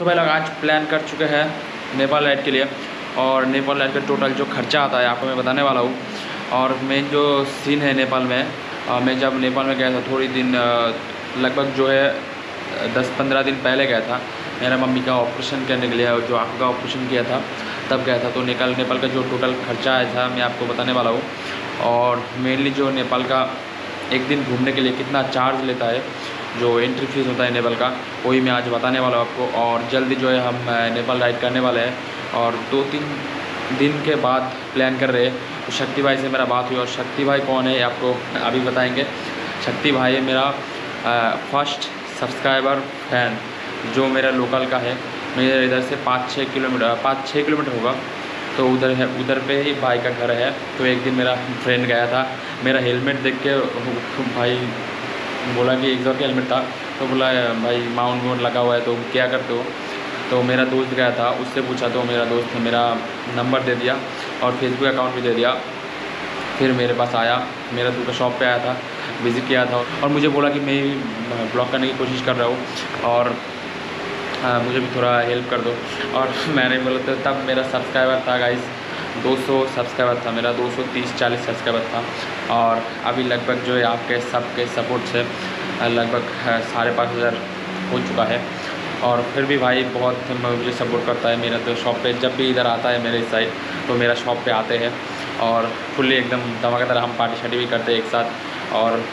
तो भाई लोग आज प्लान कर चुके हैं नेपाल राइड के लिए, और नेपाल राइड का टोटल जो खर्चा आता है आपको मैं बताने वाला हूँ। और मेन जो सीन है नेपाल में, मैं जब नेपाल में गया था थोड़ी दिन लगभग जो है 10-15 दिन पहले गया था। मेरा मम्मी का ऑपरेशन करने के लिए, जो आँख का ऑपरेशन किया था तब गया था। तो नेपाल का जो टोटल खर्चा आया था मैं आपको बताने वाला हूँ। और मेनली जो नेपाल का एक दिन घूमने के लिए कितना चार्ज लेता है, जो एंट्री फीस होता है नेपाल का, वही मैं आज बताने वाला हूँ आपको। और जल्दी जो है हम नेपाल राइड करने वाले हैं, और 2-3 दिन के बाद प्लान कर रहे हैं। तो शक्ति भाई से मेरा बात हुई, और शक्ति भाई कौन है आपको अभी बताएंगे। शक्ति भाई है मेरा फर्स्ट सब्सक्राइबर फैन, जो मेरा लोकल का है। मेरे इधर से 5-6 किलोमीटर होगा, तो उधर पे ही भाई का घर है। तो एक दिन मेरा फ्रेंड गया था, मेरा हेलमेट देख के भाई बोला कि एग्जॉट का हेलमेट था, तो बोला भाई माउंट लगा हुआ है तो क्या करते हो। तो मेरा दोस्त गया था, उससे पूछा तो मेरा दोस्त ने मेरा नंबर दे दिया और फेसबुक अकाउंट भी दे दिया। फिर मेरे पास आया, मेरा दूसरा शॉप पे आया था, विज़िट किया था, और मुझे बोला कि मैं ब्लॉग करने की कोशिश कर रहा हूँ और मुझे भी थोड़ा हेल्प कर दो। और मैंने बोला तो तब मेरा सब्सक्राइबर था गाइस 200 सब्सक्राइबर था मेरा, 230-40 सब्सक्राइबर था। और अभी लगभग जो है आपके सबके सपोर्ट से लगभग 5,500 हो चुका है। और फिर भी भाई बहुत मुझे सपोर्ट करता है। मेरा तो शॉप पे जब भी इधर आता है मेरे साइड, तो मेरा शॉप पे आते हैं और फुल्ली एकदम धमाकेदार हम पार्टी शार्टी भी करते हैं एक साथ। और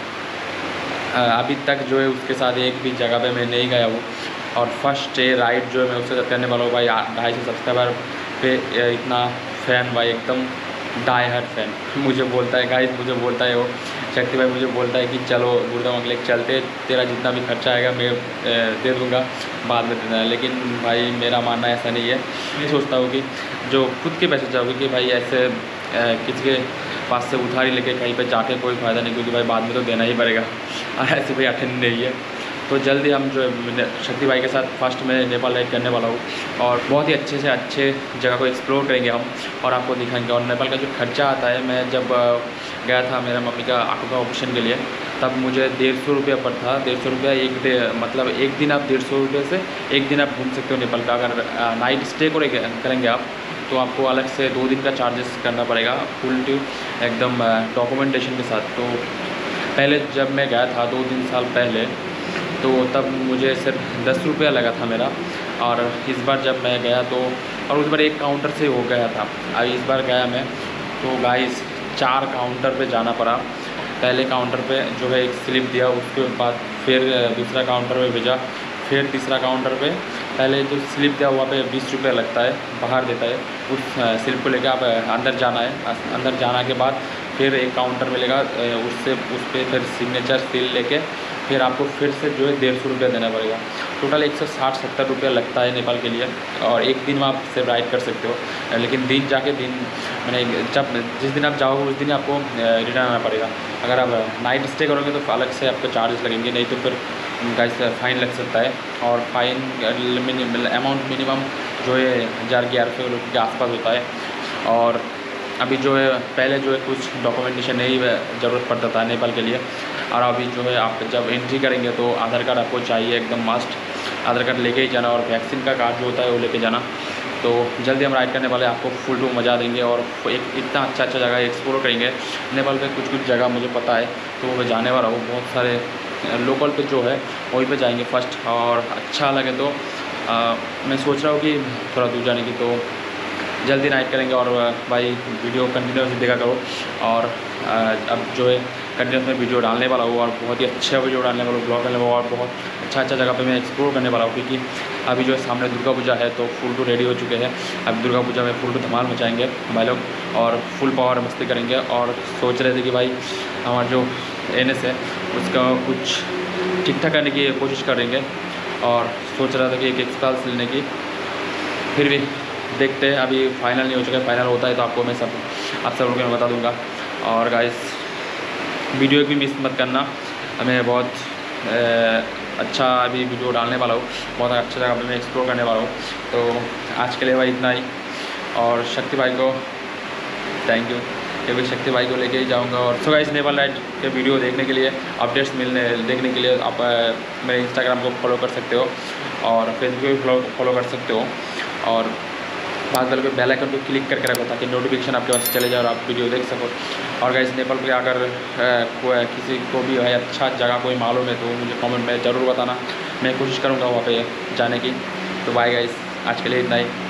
अभी तक जो है उसके साथ एक भी जगह पे मैं नहीं गया हूँ। और फर्स्ट राइड जो है मैं उसके साथ करने वाला हूँ भाई। 250 सब्सक्राइबर पे इतना फ़ैन भाई, एकदम डाई हार्ड फ़ैन। मुझे बोलता है गाइस, मुझे बोलता है वो शक्ति भाई, मुझे बोलता है कि चलो गुरुदाम अगले चलते, तेरा जितना भी खर्चा आएगा मैं दे दूँगा, बाद में देना। लेकिन भाई मेरा मानना ऐसा नहीं है। मैं सोचता हूँ कि जो खुद के पैसे चाहोगे कि भाई ऐसे किसी के पास से उधारी लेके कहीं पे जाके कोई फ़ायदा नहीं, क्योंकि भाई बाद में तो देना ही पड़ेगा। और ऐसे भाई अटेंड नहीं है। तो जल्दी हम जो शक्ति भाई के साथ फर्स्ट में नेपाल राइड करने वाला हूँ, और बहुत ही अच्छे से अच्छे जगह को एक्सप्लोर करेंगे हम और आपको दिखाएंगे। और नेपाल का जो खर्चा आता है, मैं जब गया था मेरा मम्मी का आँखों का ऑपरेशन के लिए, तब मुझे 150 रुपये पर था। 150 रुपया एक डे, मतलब एक दिन आप 150 रुपये से एक दिन आप घूम सकते हो नेपाल का। अगर नाइट स्टे करेंगे आप, तो आपको अलग से 2 दिन का चार्जेस करना पड़ेगा, फुल टू एकदम डॉक्यूमेंटेशन के साथ। तो पहले जब मैं गया था 2-3 साल पहले, तो तब मुझे सिर्फ 10 रुपया लगा था मेरा। और इस बार जब मैं गया तो, और उस बार एक काउंटर से हो गया था। अब इस बार गया मैं तो गाइस 4 काउंटर पे जाना पड़ा। पहले काउंटर पे जो है एक स्लिप दिया, उसके बाद फिर दूसरा काउंटर पे भेजा, फिर तीसरा काउंटर पे पहले जो स्लिप दिया वहाँ पे 20 रुपये लगता है, बाहर देता है। उस स्लिप को लेकर आप अंदर जाना है। अंदर जाने के बाद फिर एक काउंटर मिलेगा, उस पर फिर सिग्नेचर सील लेके फिर आपको फिर से जो है 150 रुपया देना पड़ेगा। टोटल 160-170 रुपया लगता है नेपाल के लिए। और एक दिन में आप सिर्फ राइड कर सकते हो, लेकिन दिन जाके दिन मैंने जब जिस दिन आप जाओगे उस दिन आपको रिटर्न आना पड़ेगा। अगर आप नाइट स्टे करोगे तो अलग से आपको चार्जेस लगेंगे, नहीं तो फिर गाइस फाइन लग सकता है। और फाइन अमाउंट मिनिमम जो है 1000-1100 रुपये के आसपास होता है। और अभी जो है पहले जो है कुछ डॉक्यूमेंटेशन नहीं ज़रूरत पड़ता था नेपाल के लिए, और अभी जो है आप जब एंट्री करेंगे तो आधार कार्ड आपको चाहिए, एकदम मस्ट आधार कार्ड लेके ही जाना, और वैक्सीन का कार्ड जो होता है वो लेके जाना। तो जल्दी हम राइड करने वाले, आपको फुल टू मज़ा देंगे और एक इतना अच्छा जगह एक्सप्लोर करेंगे। नेपाल में कुछ जगह मुझे पता है तो मैं जाने वाला हूँ। बहुत सारे लोकल पे जो है वहीं पे जाएंगे फर्स्ट, और अच्छा लगे तो मैं सोच रहा हूँ कि थोड़ा दूर जाने की। तो जल्दी राइड करेंगे। और भाई वीडियो कंटिन्यूस देखा करो। और अब जो है कंटिन्यूस में वीडियो डालने वाला हूँ, और बहुत ही अच्छा वीडियो डालने वाला हूँ, ब्लॉग डालने वाला हूँ, और बहुत अच्छा जगह पे मैं एक्सप्लोर करने वाला हूँ। क्योंकि अभी जो है सामने दुर्गा पूजा है, तो फुल टू रेडी हो चुके हैं। अब दुर्गा पूजा में फुल टू धमाल मचाएंगे भाई लोग, और फुल पावर मस्ती करेंगे। और सोच रहे थे कि भाई हमारा जो NS है उसका कुछ ठीक ठाक करने की कोशिश करेंगे, और सोच रहा था कि एक एक्सपाल्स लेने की। फिर भी देखते हैं, अभी फाइनल नहीं हो चुका है। फाइनल होता है तो आपको मैं आप सब लोगों को मैं बता दूंगा। और गाइस वीडियो भी मिस मत करना, मैं बहुत अच्छा अभी वीडियो डालने वाला हूँ, बहुत अच्छा जगह मैं एक्सप्लोर करने वाला हूँ। तो आज के लिए भाई इतना ही, और शक्ति भाई को थैंक यू। क्योंकि शक्ति भाई को लेके ही जाऊँगा। और सो गाइस नेपाल राइड के वीडियो देखने के लिए, अपडेट्स देखने के लिए आप मेरे इंस्टाग्राम को फॉलो कर सकते हो और फेसबुक को भी फॉलो कर सकते हो। और बाद वाले पे बेल आइकन को क्लिक करके रखो ताकि नोटिफिकेशन आपके पास चले जाए और आप वीडियो देख सको। और गाइस नेपाल पे अगर किसी को भी है अच्छा जगह कोई मालूम है तो मुझे कमेंट में ज़रूर बताना, मैं कोशिश करूँगा वहाँ पे जाने की। तो बाय गाइस, आज के लिए इतना ही।